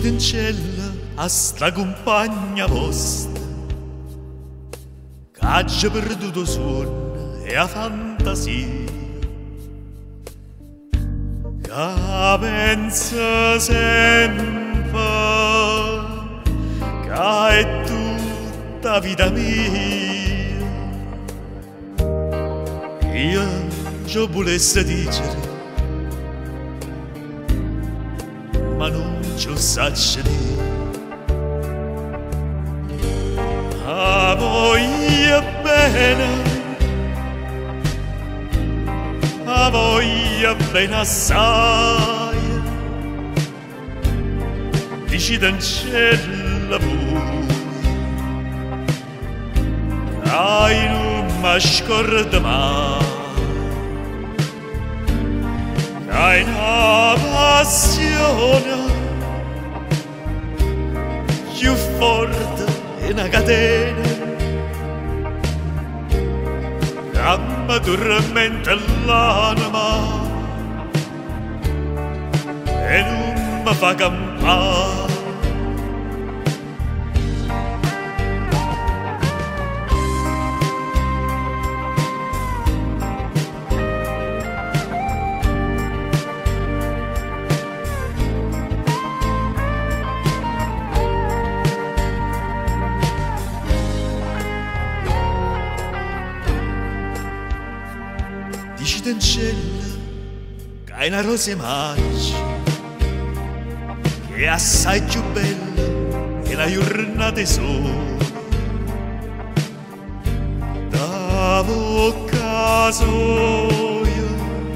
Decide in cielo a sta compagna vostra che ha già perduto suono e a fantasia, che pensa sempre che è tutta vita mia. Io ci volessi dire, ma non ci saggio dire. A voglia bene, a voglia bene assai, decide in cielo voi, che non mi scorda mai, che hai una passione più forte di una catena, che mi tormenta l'anima e non mi fa campare. Decide in cielo che è una rosa magica, che è assai più bella che la giornata di sole. Da bocca soia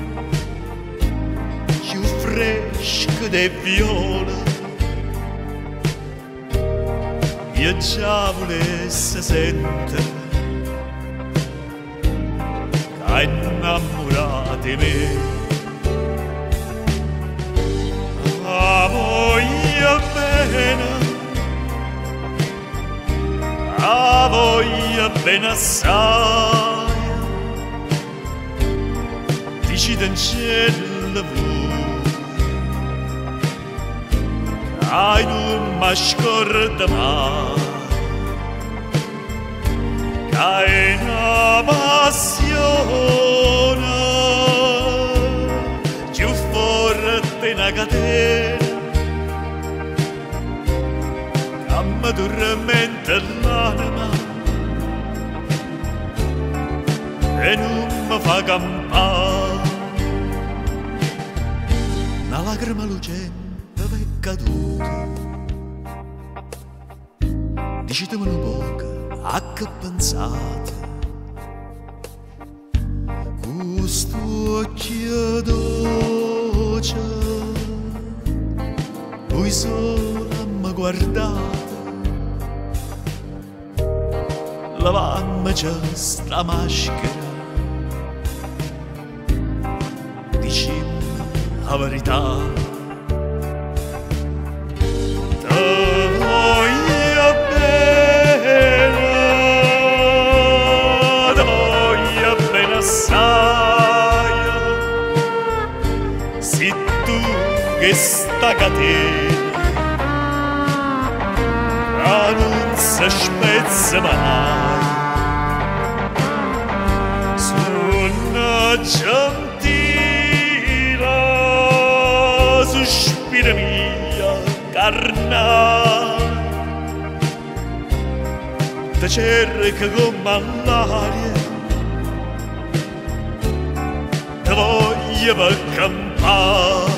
più fresca di viola, io già volessi sentire che innamorate me. A voglia bene, a voglia bene assai, decide in cielo voi, che non mi scorda mai, che è una passione più forte di una catena, che mi tormenta l'anima e non mi fa campare. Una lacrima lucente è caduta, dicitemi un poco a che pensate. Questo occhio dolce, voi solo mi guardate, lavammi già sta maschera, dicimmi la verità. Se tu che sta catena non si spezza mai, suona gentile sospira mia carnale, te cerca come l'aria, te voglio per campare.